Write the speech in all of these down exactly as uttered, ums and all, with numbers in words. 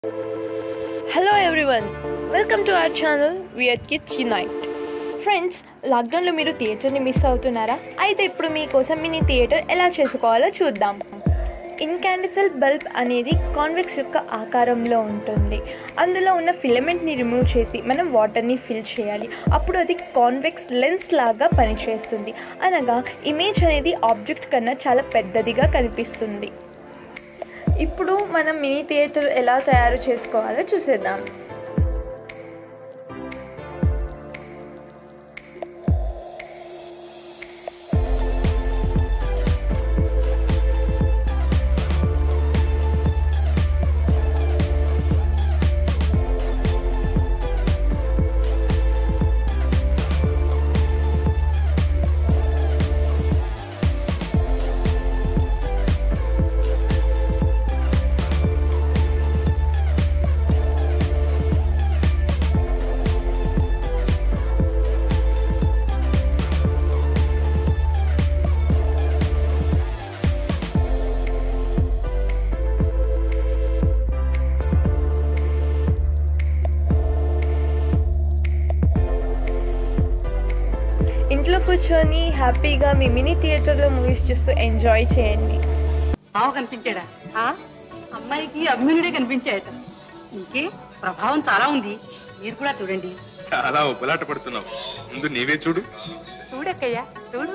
Hello everyone, welcome to our channel Weird Kids Unite. Friends, లాక్డౌన్లో మీరు థియేటర్ని miss అవుతున్నారా? అయితే ఇప్పుడు మీకోసం మినీ థియేటర్ ఎలా చేసుకోవాలో చూద్దాం. ఇన్కాండెసెంట్ బల్బ్ అనేది కాన్వెక్స్ యొక్క ఆకారంలో ఉంటుంది. అందులో ఉన్న ఫిలమెంట్ని రిమూవ్ చేసి మనం వాటర్ని ఫిల్ చేయాలి. అప్పుడు అది కాన్వెక్స్ లెన్స్ లాగా పనిచేస్తుంది. అనగా ఇమేజ్ అనేది ఆబ్జెక్ట్ కన్నా చాలా పెద్దదిగా కనిపిస్తుంది. ఇప్పుడు మనం మినీ థియేటర్ ఎలా తయారు చేసుకోవాలో చూసేద్దాం. ఇంట్లో కూర్చొని హ్యాపీగా మీ మినీ థియేటర్లో మూవీస్ చూస్తూ ఎంజాయ్ చేయండి. బావ కనిపించాడా? అమ్మాయికి అభిమన్యుడే కనిపించాడట. ఇంకే ప్రభావం చాలా ఉంది. మీరు కూడా చూడండి. చాలా ఉబ్బలాట పడుతున్నావు. ముందు నీవే చూడు. చూడక్కయ్యా, చూడు.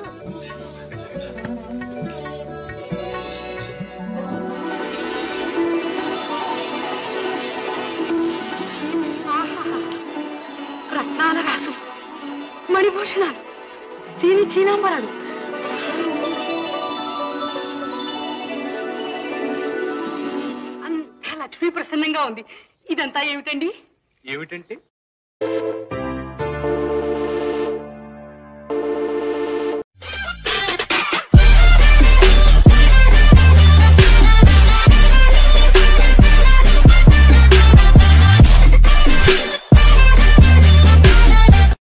రత్నాల రాసు, మణిభూషణాలు, చీని చీనాంబరాలు, అంతా లక్ష్మీ ప్రసన్నంగా ఉంది. ఇదంతా ఏమిటండి? ఏమిటంటే